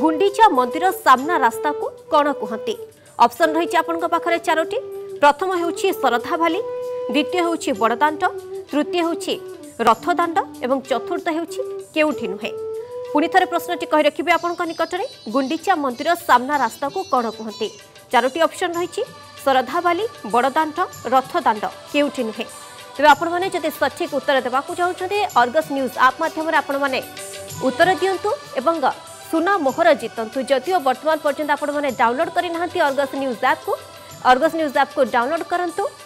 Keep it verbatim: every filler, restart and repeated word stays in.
गुंडीचा मंदिर सामना रास्ता को कौन कहते? ऑप्शन रही आपंक पाखे चारोटी। प्रथम होउछि शरधाबाली, द्वितीय होउछि बड़दाण्ड, तृतीय होउछि रथदाण्ड एवं चतुर्थ होउछि केउठी नुहे। पुणी थे प्रश्नटी कही रखिए आपंक निकट में, गुंडीचा मंदिर सामना रास्ता को कौन कहते? चारोटी ऑप्शन रही शरधाबाली, बड़दाण्ड, रथदाण्ड, केउठी नुहे। तेज आपण मैंने जब सठिक उत्तर देवाक चाहते अर्गस न्यूज आप माध्यम आपण मैंने उत्तर दिंतु एवं सुना मोहर जीतु। जदिव बर्तमान पर्यंत आपण मैंने डाउनलोड करना अर्गस न्यूज ऐप को अर्गस न्यूज ऐप को डाउनलोड करंतु।